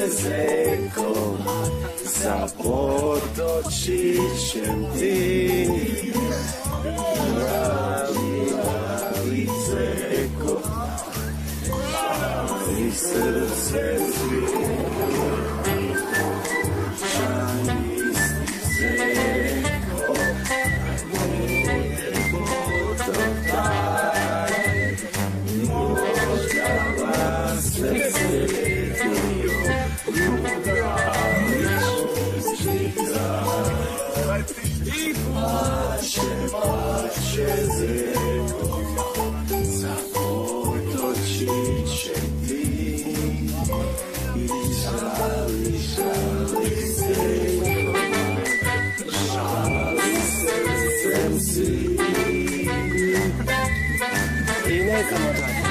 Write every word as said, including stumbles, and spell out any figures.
zeko, za potočićem ti. Mali, mali zeko, mali srce zvije. I plaće, plaće zeko, za potočićem ti. I žali, žali zeko, žali srcem si. I ne znamo dalje.